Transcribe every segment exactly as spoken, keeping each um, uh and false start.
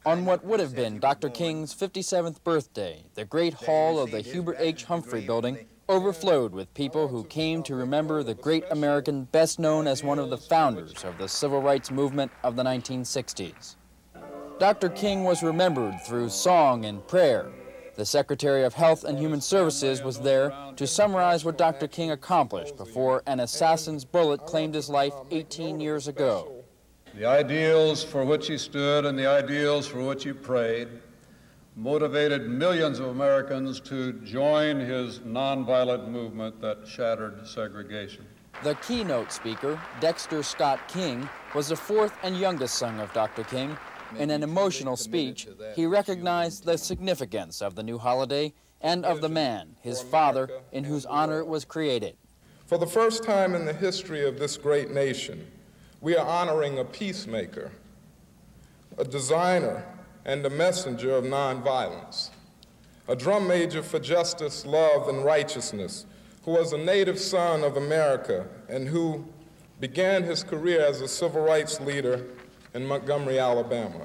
On what would have been Doctor King's fifty-seventh birthday, the Great Hall of the Hubert H. Humphrey Building overflowed with people who came to remember the great American best known as one of the founders of the civil rights movement of the nineteen sixties. Doctor King was remembered through song and prayer. The Secretary of Health and Human Services was there to summarize what Doctor King accomplished before an assassin's bullet claimed his life eighteen years ago. The ideals for which he stood and the ideals for which he prayed motivated millions of Americans to join his nonviolent movement that shattered segregation. The keynote speaker, Dexter Scott King, was the fourth and youngest son of Doctor King. In an emotional speech, he recognized the significance of the new holiday and of the man, his father, in whose honor it was created. For the first time in the history of this great nation, we are honoring a peacemaker, a designer and a messenger of nonviolence, a drum major for justice, love, and righteousness, who was a native son of America and who began his career as a civil rights leader in Montgomery, Alabama.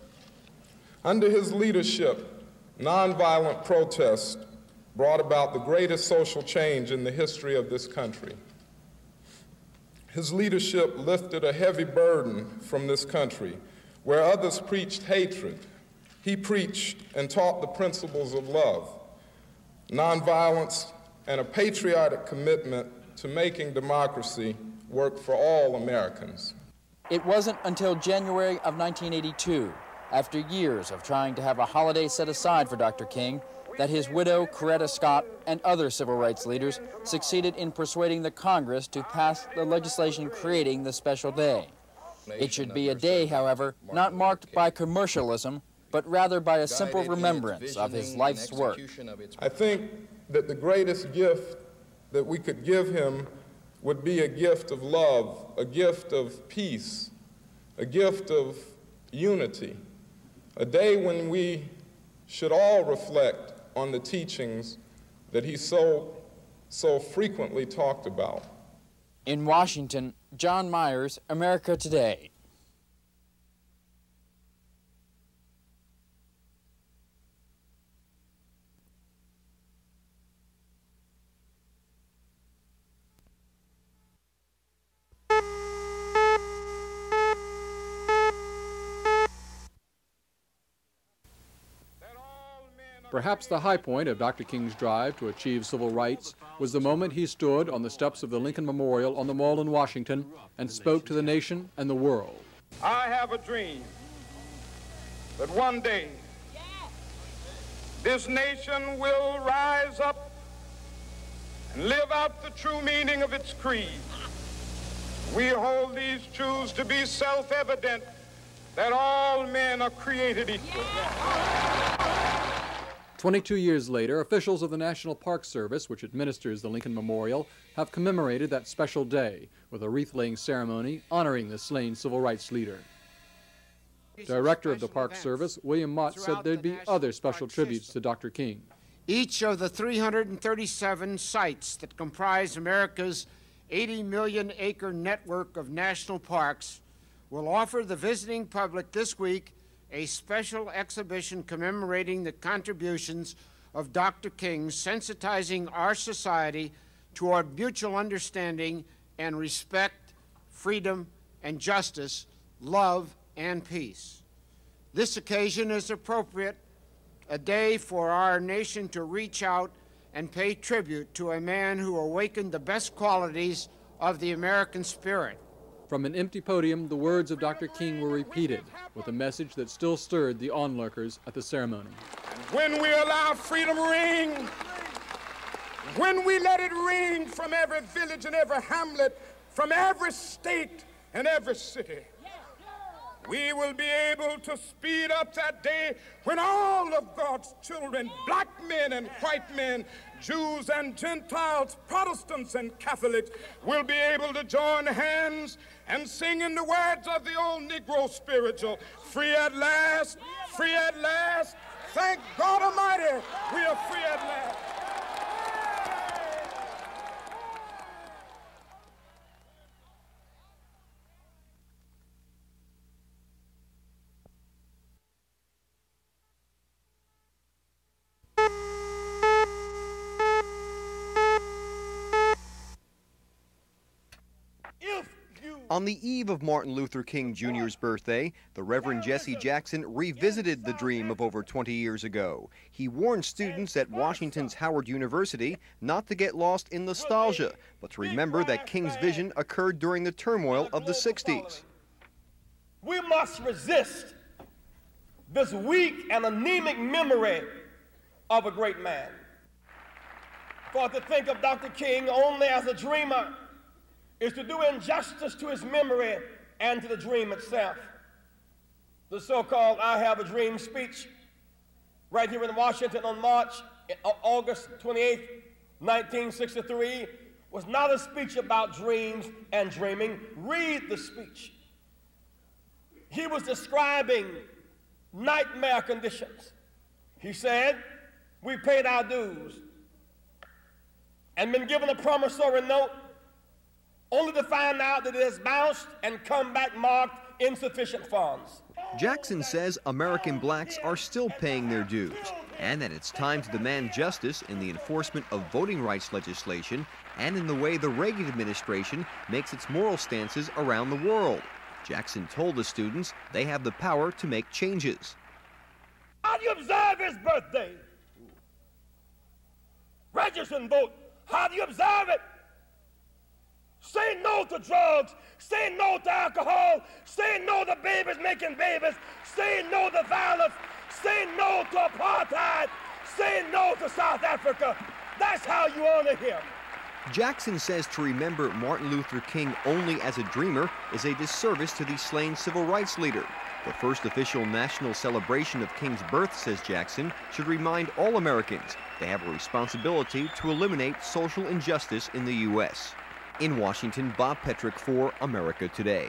Under his leadership, nonviolent protest brought about the greatest social change in the history of this country. His leadership lifted a heavy burden from this country. Where others preached hatred, he preached and taught the principles of love, nonviolence, and a patriotic commitment to making democracy work for all Americans. It wasn't until January of nineteen eighty-two, after years of trying to have a holiday set aside for Doctor King, that his widow, Coretta Scott, and other civil rights leaders succeeded in persuading the Congress to pass the legislation creating the special day. It should be a day, however, not marked by commercialism, but rather by a simple remembrance of his life's work. I think that the greatest gift that we could give him would be a gift of love, a gift of peace, a gift of unity, a day when we should all reflect on the teachings that he so, so frequently talked about. In Washington, John Myers, America Today. Perhaps the high point of Doctor King's drive to achieve civil rights was the moment he stood on the steps of the Lincoln Memorial on the Mall in Washington and spoke to the nation and the world. I have a dream that one day this nation will rise up and live out the true meaning of its creed. We hold these truths to be self-evident, that all men are created equal. Twenty-two years later, officials of the National Park Service, which administers the Lincoln Memorial, have commemorated that special day with a wreath-laying ceremony honoring the slain civil rights leader. Director of the Park Service, William Mott, said there'd be other special tributes to Doctor King. Each of the three hundred thirty-seven sites that comprise America's eighty million acre network of national parks will offer the visiting public this week a special exhibition commemorating the contributions of Doctor King, sensitizing our society toward mutual understanding and respect, freedom and justice, love and peace. This occasion is appropriate, a day for our nation to reach out and pay tribute to a man who awakened the best qualities of the American spirit. From an empty podium, the words of Doctor King were repeated with a message that still stirred the onlookers at the ceremony. When we allow freedom ring, when we let it ring from every village and every hamlet, from every state and every city, we will be able to speed up that day when all of God's children, black men and white men, Jews and Gentiles, Protestants and Catholics, will be able to join hands and sing in the words of the old Negro spiritual, free at last, free at last, thank God Almighty, we are free at last. On the eve of Martin Luther King Junior's birthday, the Reverend Jesse Jackson revisited the dream of over twenty years ago. He warned students at Washington's Howard University not to get lost in nostalgia, but to remember that King's vision occurred during the turmoil of the sixties. We must resist this weak and anemic memory of a great man. For to think of Doctor King only as a dreamer is to do injustice to his memory and to the dream itself. The so-called I Have a Dream speech right here in Washington on March, August twenty-eighth, nineteen sixty-three, was not a speech about dreams and dreaming. Read the speech. He was describing nightmare conditions. He said, we paid our dues and been given a promissory note only to find out that it has bounced and come back marked insufficient funds. Jackson says American blacks are still paying their dues and that it's time to demand justice in the enforcement of voting rights legislation and in the way the Reagan administration makes its moral stances around the world. Jackson told the students they have the power to make changes. How do you observe his birthday? Register and vote. How do you observe it? Say no to drugs. Say no to alcohol. Say no to babies making babies. Say no to violence. Say no to apartheid. Say no to South Africa. That's how you honor him. Jackson says to remember Martin Luther King only as a dreamer is a disservice to the slain civil rights leader. The first official national celebration of King's birth, says Jackson, should remind all Americans they have a responsibility to eliminate social injustice in the U S In Washington, Bob Petrick for America Today.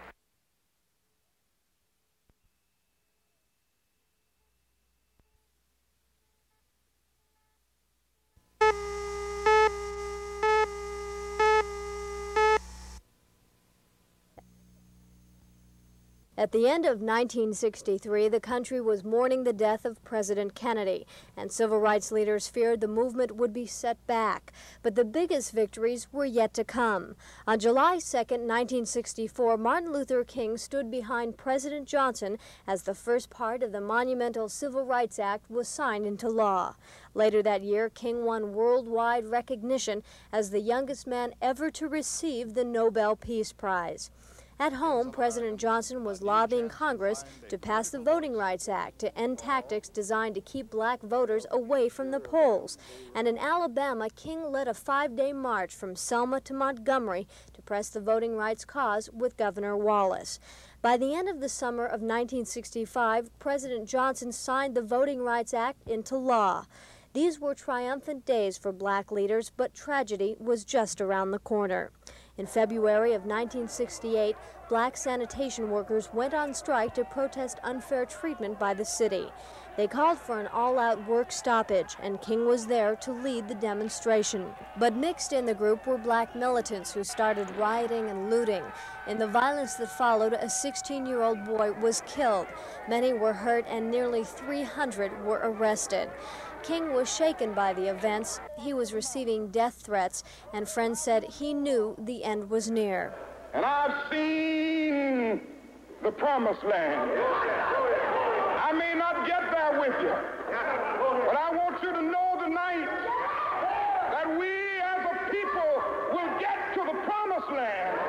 At the end of nineteen sixty-three, the country was mourning the death of President Kennedy, and civil rights leaders feared the movement would be set back. But the biggest victories were yet to come. On July second, nineteen sixty-four, Martin Luther King stood behind President Johnson as the first part of the monumental Civil Rights Act was signed into law. Later that year, King won worldwide recognition as the youngest man ever to receive the Nobel Peace Prize. At home, President Johnson was lobbying Congress to pass the Voting Rights Act to end tactics designed to keep black voters away from the polls. And in Alabama, King led a five-day march from Selma to Montgomery to press the voting rights cause with Governor Wallace. By the end of the summer of nineteen sixty-five, President Johnson signed the Voting Rights Act into law. These were triumphant days for black leaders, but tragedy was just around the corner. In February of nineteen sixty-eight, black sanitation workers went on strike to protest unfair treatment by the city. They called for an all-out work stoppage, and King was there to lead the demonstration. But mixed in the group were black militants who started rioting and looting. In the violence that followed, a sixteen-year-old boy was killed. Many were hurt, and nearly three hundred were arrested. King was shaken by the events. He was receiving death threats, and friends said he knew the end was near. And I've seen the promised land. I may not get there with you, but I want you to know tonight that we as a people will get to the promised land.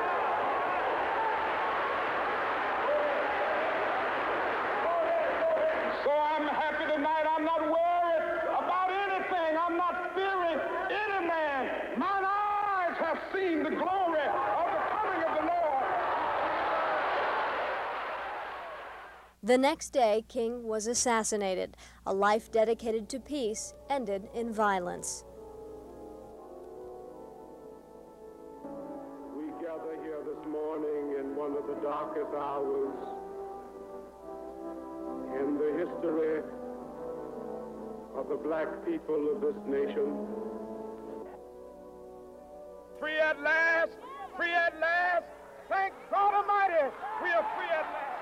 So I'm happy tonight. I'm not worried about anything. I'm not fearing any man. Mine eyes have seen the glory of the coming of the Lord. The next day, King was assassinated. A life dedicated to peace ended in violence. We gather here this morning in one of the darkest hours in the history of the black people of this nation. Free at last, free at last. Thank God Almighty, we are free at last.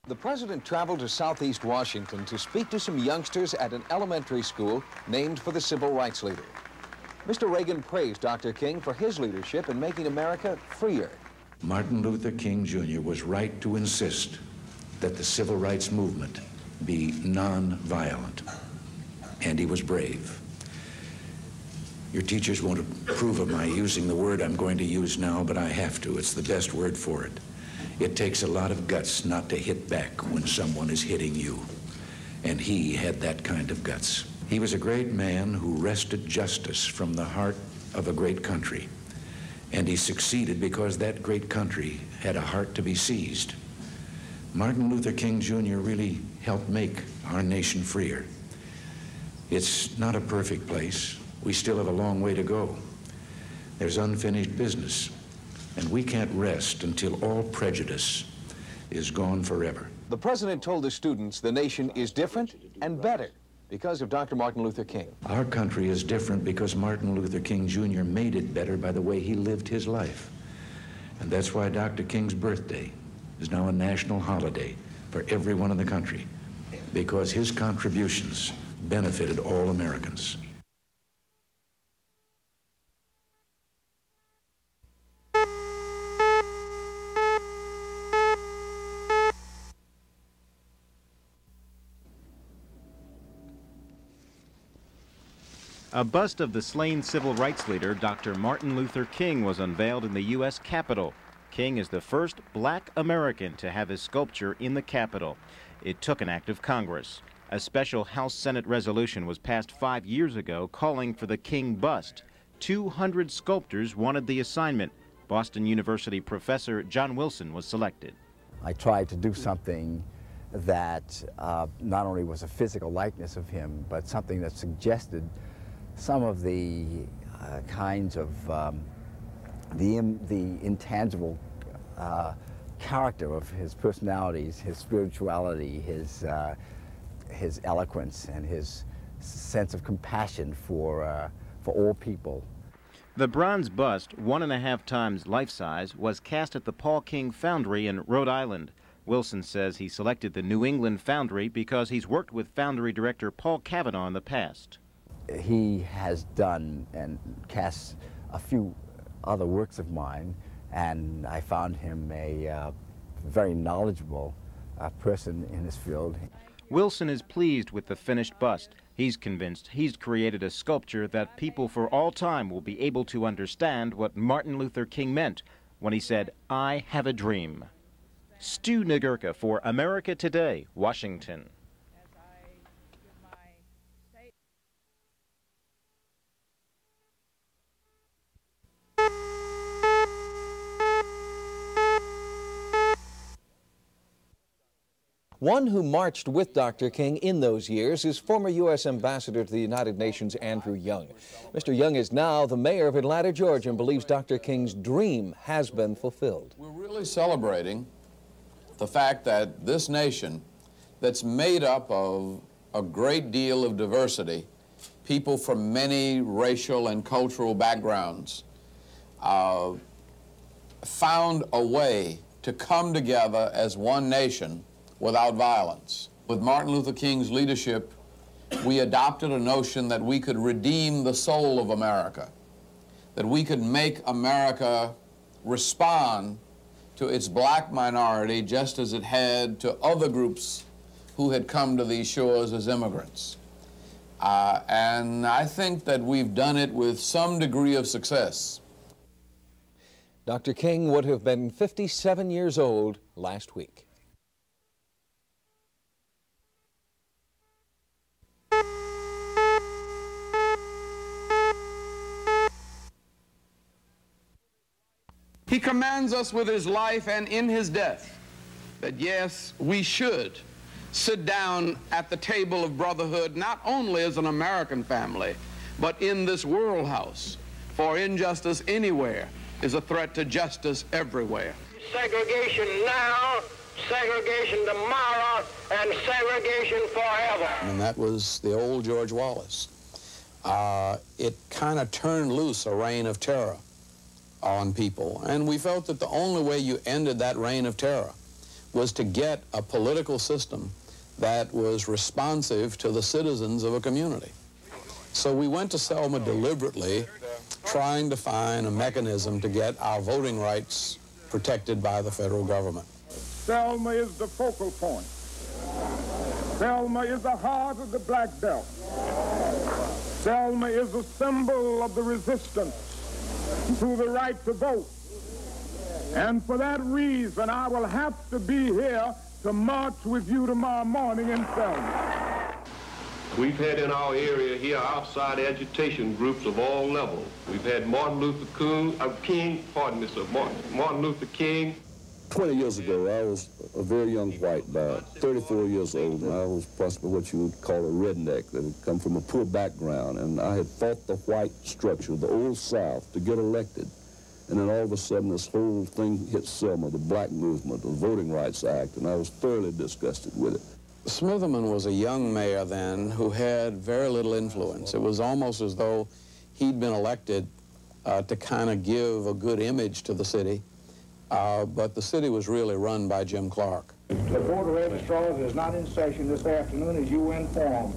The president traveled to Southeast Washington to speak to some youngsters at an elementary school named for the civil rights leader. Mister Reagan praised Doctor King for his leadership in making America freer. Martin Luther King Junior was right to insist that the civil rights movement be non-violent, and he was brave. Your teachers won't approve of my using the word I'm going to use now, but I have to. It's the best word for it. It takes a lot of guts not to hit back when someone is hitting you. And he had that kind of guts. He was a great man who wrested justice from the heart of a great country. And he succeeded because that great country had a heart to be seized. Martin Luther King Junior really helped make our nation freer. It's not a perfect place. We still have a long way to go. There's unfinished business. And we can't rest until all prejudice is gone forever. The president told the students the nation is different and better because of Doctor Martin Luther King. Our country is different because Martin Luther King Junior made it better by the way he lived his life. And that's why Doctor King's birthday is now a national holiday for everyone in the country, because his contributions benefited all Americans. A bust of the slain civil rights leader, Doctor Martin Luther King, was unveiled in the U S Capitol. King is the first black American to have his sculpture in the Capitol. It took an act of Congress. A special House-Senate resolution was passed five years ago calling for the King bust. two hundred sculptors wanted the assignment. Boston University professor John Wilson was selected. I tried to do something that uh, not only was a physical likeness of him, but something that suggested some of the uh, kinds of um, the, in, the intangible uh, character of his personalities, his spirituality, his, uh, his eloquence, and his sense of compassion for, uh, for all people. The bronze bust, one and a half times life-size, was cast at the Paul King Foundry in Rhode Island. Wilson says he selected the New England Foundry because he's worked with Foundry director Paul Cavanaugh in the past. He has done and cast a few other works of mine, and I found him a uh, very knowledgeable uh, person in this field. Wilson is pleased with the finished bust. He's convinced he's created a sculpture that people for all time will be able to understand what Martin Luther King meant when he said, "I have a dream." Stu Nagurka for America Today, Washington. One who marched with Doctor King in those years is former U S Ambassador to the United Nations, Andrew Young. Mister Young is now the mayor of Atlanta, Georgia, and believes Doctor King's dream has been fulfilled. We're really celebrating the fact that this nation, that's made up of a great deal of diversity, people from many racial and cultural backgrounds, uh, found a way to come together as one nation without violence. With Martin Luther King's leadership, we adopted a notion that we could redeem the soul of America, that we could make America respond to its black minority just as it had to other groups who had come to these shores as immigrants. Uh, and I think that we've done it with some degree of success. Doctor King would have been fifty-seven years old last week. He commands us with his life and in his death that, yes, we should sit down at the table of brotherhood, not only as an American family, but in this world house. For injustice anywhere is a threat to justice everywhere. Segregation now, segregation tomorrow, and segregation forever. And that was the old George Wallace. Uh, it kind of turned loose a reign of terror on people. And we felt that the only way you ended that reign of terror was to get a political system that was responsive to the citizens of a community. So we went to Selma deliberately, trying to find a mechanism to get our voting rights protected by the federal government. Selma is the focal point. Selma is the heart of the Black Belt. Selma is a symbol of the resistance to the right to vote. And for that reason, I will have to be here to march with you tomorrow morning in Selma. We've had in our area here outside agitation groups of all levels. We've had Martin Luther King, uh, King pardon me, sir, Martin, Martin Luther King. twenty years ago, I was a very young white guy, thirty-four years old, and I was possibly what you would call a redneck that had come from a poor background, and I had fought the white structure, the old South, to get elected. And then all of a sudden, this whole thing hit Selma, the black movement, the Voting Rights Act, and I was thoroughly disgusted with it. Smitherman was a young mayor then who had very little influence. It was almost as though he'd been elected uh, to kind of give a good image to the city, uh, but the city was really run by Jim Clark. The Board of Registrars is not in session this afternoon, as you were informed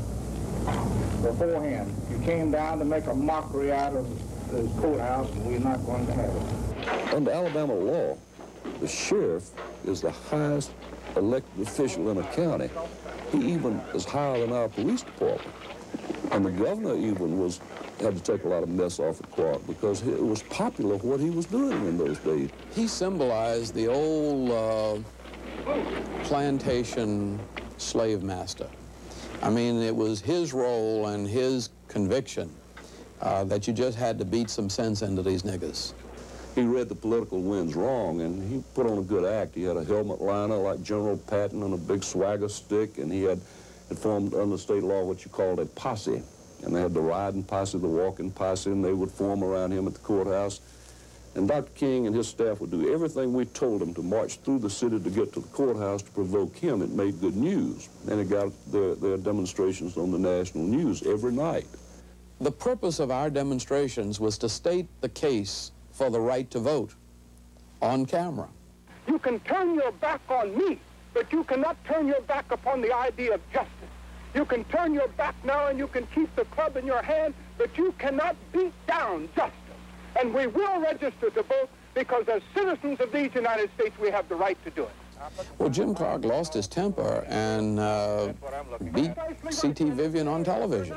beforehand. You came down to make a mockery out of the courthouse, and we're not going to have it. Under Alabama law, the sheriff is the highest elected official in a county. He even is higher than our police department. And the governor even was had to take a lot of mess off of Clark because it was popular what he was doing in those days. He symbolized the old uh, plantation slave master. I mean, it was his role and his conviction uh, that you just had to beat some sense into these niggas. He read the political winds wrong, and he put on a good act. He had a helmet liner like General Patton and a big swagger stick, and he had, had formed under state law what you called a posse. And they had the riding posse, the walking posse, and they would form around him at the courthouse. And Doctor King and his staff would do everything we told them to march through the city to get to the courthouse to provoke him. It made good news, and it got their, their demonstrations on the national news every night. The purpose of our demonstrations was to state the case for the right to vote on camera. You can turn your back on me, but you cannot turn your back upon the idea of justice. You can turn your back now and you can keep the club in your hand, but you cannot beat down justice. And we will register to vote because as citizens of these United States, we have the right to do it. Well, Jim Clark lost his temper and uh, beat C T Vivian on television.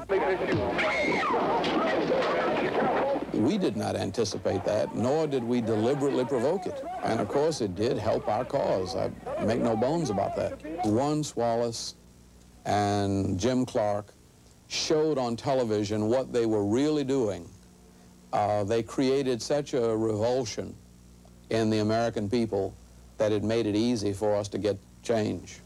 We did not anticipate that, nor did we deliberately provoke it. And of course, it did help our cause. I make no bones about that. Once Wallace and Jim Clark showed on television what they were really doing, uh, they created such a revulsion in the American people that it made it easy for us to get change.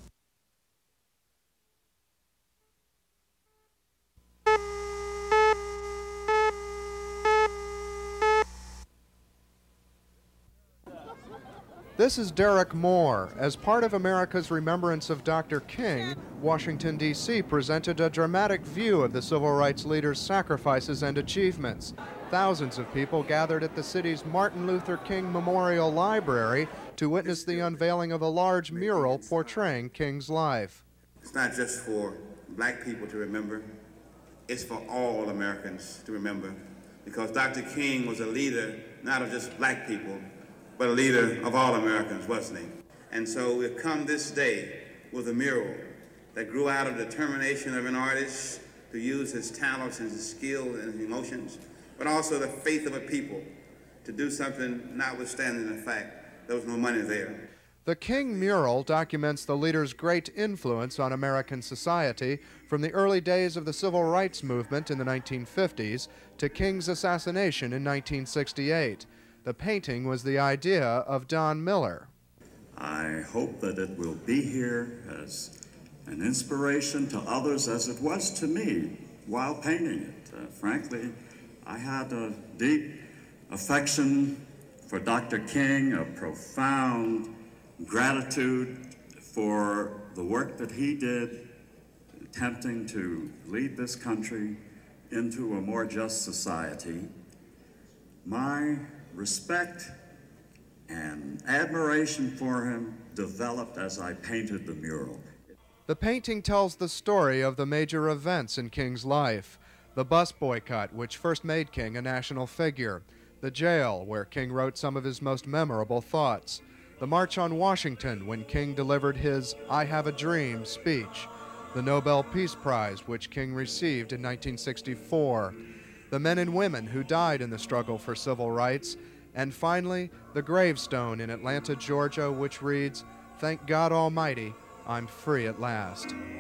This is Derek Moore. As part of America's remembrance of Doctor King, Washington, D C presented a dramatic view of the civil rights leader's sacrifices and achievements. Thousands of people gathered at the city's Martin Luther King Memorial Library to witness the unveiling of a large mural portraying King's life. It's not just for black people to remember, it's for all Americans to remember, because Doctor King was a leader not of just black people, but a leader of all Americans, wasn't he? And so we've come this day with a mural that grew out of the determination of an artist to use his talents and his skill and his emotions, but also the faith of a people to do something notwithstanding the fact there was no money there. The King mural documents the leader's great influence on American society from the early days of the civil rights movement in the nineteen fifties to King's assassination in nineteen sixty-eight. The painting was the idea of Don Miller. I hope that it will be here as an inspiration to others as it was to me while painting it. Uh, frankly, I had a deep affection for Doctor King, a profound gratitude for the work that he did, attempting to lead this country into a more just society. My respect and admiration for him developed as I painted the mural. The painting tells the story of the major events in King's life. The bus boycott, which first made King a national figure. The jail, where King wrote some of his most memorable thoughts. The March on Washington, when King delivered his I Have a Dream speech. The Nobel Peace Prize, which King received in nineteen sixty-four. The men and women who died in the struggle for civil rights. And finally, the gravestone in Atlanta, Georgia, which reads, "Thank God Almighty, I'm free at last."